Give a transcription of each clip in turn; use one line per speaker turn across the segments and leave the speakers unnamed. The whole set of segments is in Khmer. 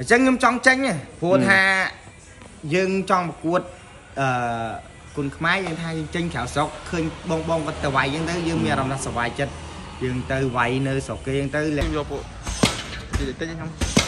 ចឹងខ្ញុំចង់ចេញព្រោះថាយើងចង់ប្រកួតគុណខ្មែរយើងថាយើងចេញក្រៅស្រុកឃើញបងគាត់ទៅវាយហ្នឹងទៅយើងមានអារម្មណ៍ថាសប្បាយចិត្តយើងទៅវាយនៅស្រុកគេហ្នឹងទៅលេងយកពួកទីតិចខ្ញុំ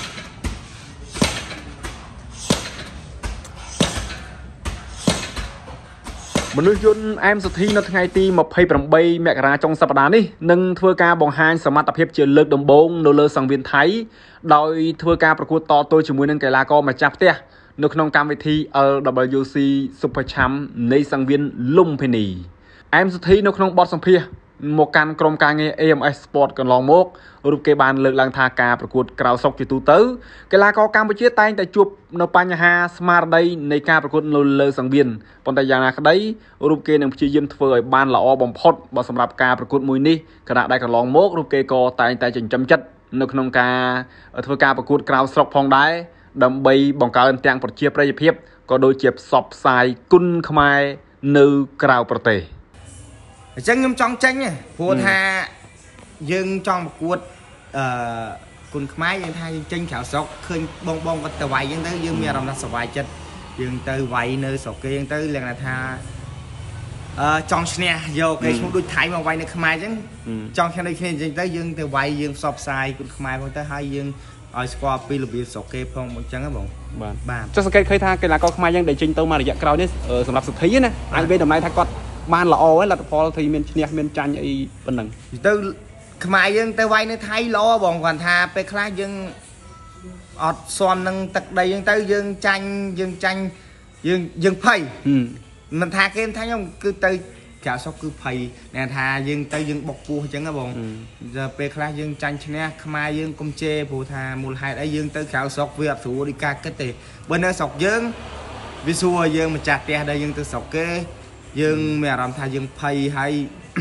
មនុស្សយន្តអែមសុធីនៅថ្ងៃទី28មករាចុងសប្តាហ៍នេះនឹងធ្វើការបង្ហាញសមត្ថភាពជាលើកដំបូងនៅលើសង្វៀនថៃដោយធ្វើការប្រកួតតទល់ជាមួយនឹងកីឡាករម្ចាស់ផ្ទះនៅក្នុងកម្មវិធី LWC Super Champ នៃសង្វៀនលំពិនីអែមសុធីនៅក្នុងបទសម្ភាសន៍មកកាន់ក្រុមការងារ AMS Sport កន្លងមករូបគេបានលើកឡើងថាការប្រកួតក្រៅស្រុកជាទូទៅកីឡាករកម្ពុជាតែងតែជួបនៅបញ្ហាស្មារតីនៃការប្រកួតនៅលើសង្វៀនប៉ុន្តែយ៉ាងណាក្តីរូបគេនឹងព្យាយាមធ្វើឲ្យបានល្អបំផុតបើសម្រាប់ការប្រកួតមួយនេះខណៈដែលកន្លងមករូបគេក៏តែងតែចិញ្ចឹមចិត្តនៅក្នុងការធ្វើការប្រកួតក្រៅស្រុកផងដែរដើម្បីបង្កើនទាំងប្រជាប្រិយភាពក៏ដូចជាផ្សព្វផ្សាយគុណខ្មែរនៅក្រៅប្រទេស
អញ្ចឹងខ្ញុំចង់ចេញព្រោះថាយើងចង់ប្រកួតគុណខ្មែរយើងថាយើងចេញក្រៅស្រុកឃើញបងគាត់ទៅវាយហ្នឹងទៅយើងមានអារម្មណ៍ថាសប្បាយចិត្តយើងទៅវាយនៅស្រុកគេហ្នឹងទៅលក្ខណៈថាចង់ឈ្នះយកគេឈ្មោះដូចថៃមកវាយនៅខ្មែរអញ្ចឹងចង់ឈ្នះដូចគ្នាអញ្ចឹងទៅយើងទៅវាយយើងផ្សព្វផ្សាយគុណខ្មែរផងទៅហើយយើងឲ្យស្គាល់ពីរបៀបស្រុកគេផងអញ្ចឹងហ៎បង
បាទចុះសង្កេតឃើញថាកីឡាករខ្មែរយើងដែលចេញទៅមករយៈក្រោយនេះសម្រាប់សុធីណាអាចវាតម្លៃថាគាត់បានល្អហើយលទ្ធផលthìមានឈ្នះមានចាញ់អីប៉ុណ្ណឹង
ទៅខ្មែរយើងទៅវាយនៅថៃល្អបងគាត់ថាពេលខ្លះយើងអត់ស៊ាំនឹងទឹកដីយើងទៅយើងចាញ់យើងភ័យមិនថាគេថាខ្ញុំគឺទៅក្រៅស្រុកគឺភ័យអ្នកថាយើងទៅយើងបុកពោះអញ្ចឹងហ៎បងពេលខ្លះយើងចាញ់ឈ្នះខ្មែរយើងកុំជេរព្រោះថាមូលហេតុអីយើងទៅក្រៅស្រុកវាអត់ស្រួលដូចការគិតទេបើនៅស្រុកយើងវាស្រួលយើងម្ចាស់ផ្ទះដែលយើងទៅស្រុកគេយើងមានអារម្មណ៍ថាយើងភ័យហើយ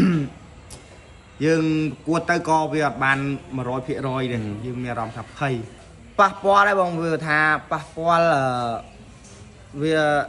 យើងប្រកួតទៅក៏វាអត់បាន 100% ដែរយើងមានអារម្មណ៍ថាភ័យប៉ះពាល់ដែរបងវាថាប៉ះពាល់វា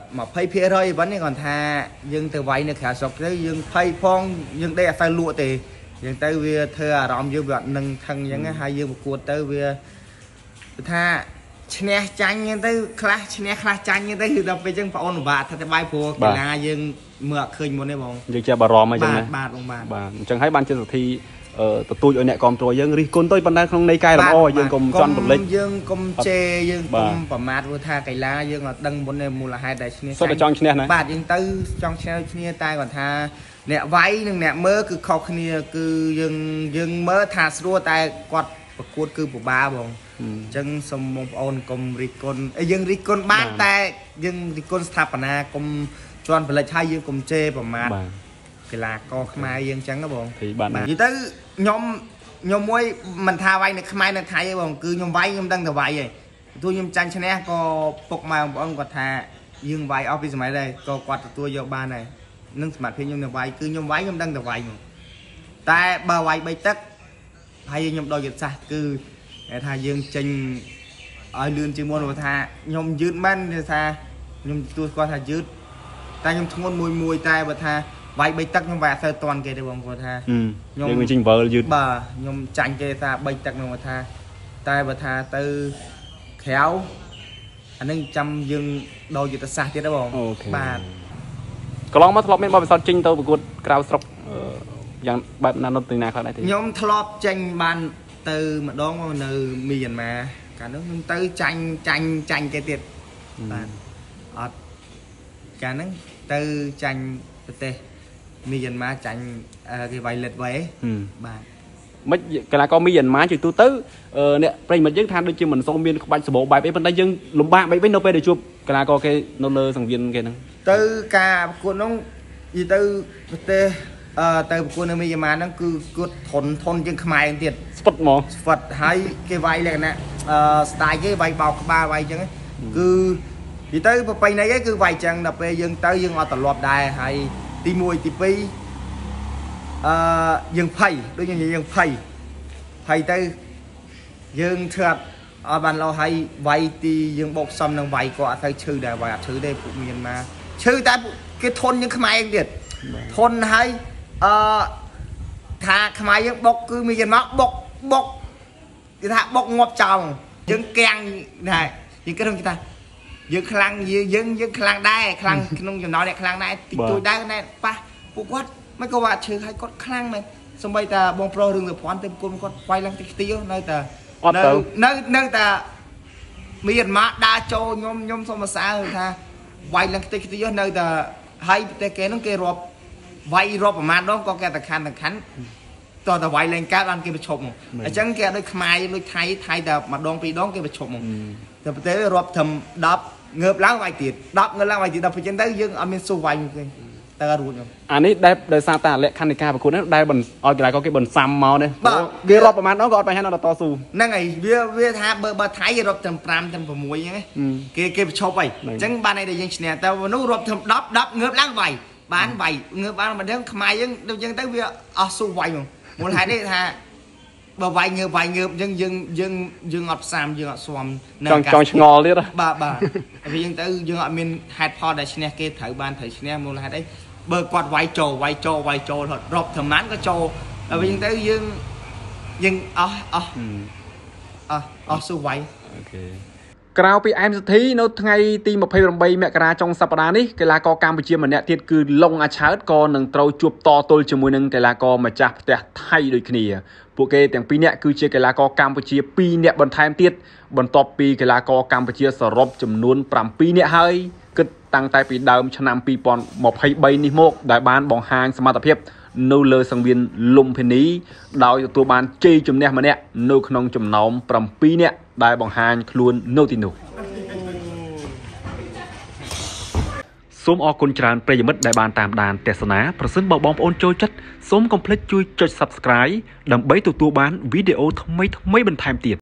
20% ប៉ុណ្ណេះគាត់ថាយើងទៅវាយនៅក្រៅស្រុកទៅយើងភ័យផងយើងដេកអត់ទៅលក់ទេយើងទៅវាធ្វើអារម្មណ៍យើងវាអត់នឹងថឹងអញ្ចឹងហើយយើងប្រកួតទៅវាថាឈ្នះចាញ់ហ្នឹងទៅខ្លះឈ្នះខ្លះចាញ់ហ្នឹងទៅគឺដល់ពេលអញ្ចឹងបងអូនពិបាកថាតែបាយព្រោះកីឡាយើងមើលអត់ឃើញមុនទេបង
យើងជាបារម្ភអញ្ចឹងណា
បាទបងបាទ
អញ្ចឹងហើយបានជាសុធីទទូចឲ្យអ្នកគ្រប់គ្រងយើងរិះគន់ទៅប៉ុន្តែក្នុងន័យកែលម្អយើងកុំចន់រំលេច
យើងកុំជេរយើងកុំប្រមាថព្រោះថាកីឡាយើងអត់ដឹងមុនទេមូលហេតុដែលឈ្នះ
សុទ្ធតែចង់ឈ្នះណា
បាទយើងទៅចង់ឈ្នះគ្នាតែគាត់ថាអ្នកវាយនិងអ្នកមើលគឺខុសគ្នាគឺយើងមើលថាស្រួលតែគាត់ប្រកួតគឺពិបាកបងអញ្ចឹងសូមបងប្អូនកុំរិះគន់យើងរិះគន់បានតែយើងរិះគន់ស្ថាបនាកុំជន់ផលិតហើយយើងកុំជេរប្រមាថកីឡាករខ្មែរយើងអញ្ចឹងហ៎បង
បាទ
និយាយទៅខ្ញុំមួយមិនថាវាយនៅខ្មែរនៅថៃទេបងគឺខ្ញុំវាយខ្ញុំដឹងតែវាយឯងទោះខ្ញុំចាញ់ឈ្នះក៏ពុកម៉ែបងប្អូនគាត់ថាយើងវាយអស់ពីសម័យដែរក៏គាត់ទទួលយកបានដែរនឹងសមត្ថភាពខ្ញុំនៅវាយគឺខ្ញុំវាយខ្ញុំដឹងតែវាយមកតែបើវាយ3ទឹកហើយខ្ញុំដល់យុទ្ធសាស្ត្រគឺថាយើងចេញឲ្យលឿនជាងមុនព្រោះថាខ្ញុំយឺតមែនថាខ្ញុំទទួលស្គាល់ថាយឺតតែខ្ញុំធ្ងន់មួយតែបើថាវាយ3ទឹកខ្ញុំវាយអត់ទៅតាន់គេទេបងគាត់ថា
ខ្ញុំយើងចេញវិលយឺត
បាទខ្ញុំចាញ់គេថា3ទឹកនោះគាត់ថាតែបើថាទៅក្រៅអានឹងចាំយើងដល់យុទ្ធសាស្ត្រទៀតទេបង
បាទកន្លងមកធ្លាប់មានបទពិសោធន៍ចេញទៅប្រកួតក្រៅស្រុកយ៉ាងបែបណានោះទីណាខ្លះដែរទេ
ខ្ញុំធ្លាប់ចេញបានទៅម្ដងនៅមីយ៉ាន់ម៉ាកាលនោះខ្ញុំទៅចាញ់គេទៀតបាទអត់កាលហ្នឹងទៅចាញ់ប្រទេសមីយ៉ាន់ម៉ាចាញ់គេវាយលិតវ៉េបាទ
មិនកីឡាករមីយ៉ាន់ម៉ាជួយទូទៅអ្នកប្រិមិត្តយើងថាដូចជាមិនសូវមានក្បាច់សម្បូរបែបអីប៉ុន្តែយើងលំបាកបែបវិញនៅពេលដែលជួបកីឡាករគេនៅលើសង្វៀនគេហ្នឹង
ទៅការប្រកួតហ្នឹងនិយាយទៅប្រទេសទៅប្រកួតនៅមីយ៉ាន់ម៉ាហ្នឹងគឺគាត់ធន់ជាងខ្មែរទៀត
ស្វិតហ្មង
ស្វិតហើយគេវាយលក្ខណៈស្ទាយគេវាយបោកក្បាលវាយអញ្ចឹងគឺនិយាយទៅប្រពៃណីគឺវាយអញ្ចឹងដល់ពេលយើងទៅយើងអត់ត្រឡប់ដែរហើយទី1ទី2យើងភ័យដូចយើងភ័យទៅយើងធ្វើអត់បានលោហើយវាយទីយើងបោកសំនឹងវាយក៏អត់ទៅឈឺដែរវាយអត់ឈឺទេពួកមានមកឈឺតែគេធន់ជាងខ្មែរទៀតធន់ហើយថាខ្មែរយើងបុកគឺមានមកបុកគេថាបុកងាប់ចោលយើងកាំងដែរយើងគិតថាយើងខ្លាំងយើងខ្លាំងដែរខ្លាំងក្នុងចំណោមអ្នកខ្លាំងដែរតិចតួចដែរណែប៉ះពួកគាត់មិនក៏ว่าឈើឲ្យគាត់ខ្លាំងមែនសម្បីតាបងប្រុសរឿងទៅភ័ណ្ឌទៅគុណគាត់វាយឡើងតិចតិចនៅតែនៅតែមានម៉ាក់ដើរចូលខ្ញុំសូមសរសើរថាវាយឡើងតិចតិចនៅតែហើយតែគេនឹងគេរាប់វាយរាប់ប្រមាណដងក៏គេតែខាន់តតែវាយឡើងកើតបានគេប្រឈប់មកអញ្ចឹងគេដូចខ្មែរដូចថៃតែម្ដងពីរដងគេប្រឈប់មកតែប្រទេសរាប់ត្រឹម10ងើបឡើងវាយទៀត10ងើបឡើងវាយទៀតដល់ពេលអញ្ចឹងទៅយើងអត់មានស៊ូវាយទេតែរួចខ្ញុំ
អានេះដែលដោយសារតែលក្ខខណ្ឌនៃការប្រកួតនេះដែលឲ្យកន្លែងក៏គេបន្សាំមកនេះគេរាប់ប្រមាណដងក៏អត់បញ្ហានៅតស៊ូ
ហ្នឹងហើយវាថាបើថៃរាប់ត្រឹម5ត្រឹម6អញ្ចឹងគេប្រឈប់ហើយអញ្ចឹងបានតែយើងឈ្នះតែមនុស្សរាប់ត្រឹម10ងើបឡើងវាយបានវាយងើបបានមកដឹងខ្មែរយើងដូចអញ្ចឹងទៅវាអស់ស៊ូវាយមកមូលហេតុនេះថាបើវាយងើបអញ្ចឹងយើងអត់ផ្សាមយើងអត់ស្វំ
ចង់ឆ្ងល់ទៀត
បាទវាអញ្ចឹងទៅយើងអត់មានហេតុផលដែលឈ្នះគេត្រូវបានឈ្នះមូលហេតុអីបើគាត់វាយចូលរាប់ប្រមាណក៏ចូលហើយវាអញ្ចឹងទៅយើងអស់ស៊ូវាយ
អូខេក្រៅពីអែមសទ្ធីនៅថ្ងៃទី28មករាចុងសប្តាហ៍នេះកីឡាករកម្ពុជាម្នាក់ទៀតគឺឡុងអាឆើតក៏នឹងត្រូវជួបតទល់ជាមួយនឹងកីឡាករម្ចាស់ផ្ទះថៃដូចគ្នាពួកគេទាំងពីរនាក់គឺជាកីឡាករកម្ពុជា2នាក់បន្ថែមទៀតបន្ទាប់ពីកីឡាករកម្ពុជាសរុបចំនួន7នាក់ហើយគិតតាំងតែពីដើមឆ្នាំ2023នេះមកដែលបានបង្ហាញសមត្ថភាពនៅលើសង្វៀនលំពិនីដោយទទួលបានជ័យជំនះម្នាក់នៅក្នុងចំណោម7នាក់ដែលបង្ហាញខ្លួននៅទីនោះសូមអរគុណច្រើនប្រិយមិត្តដែលបានតាមដានទស្សនាប្រសិនបើបងប្អូនចូលចិត្តសូមកុំភ្លេចជួយចុច Subscribe ដើម្បីទទួលបានវីដេអូថ្មីបន្ថែមទៀត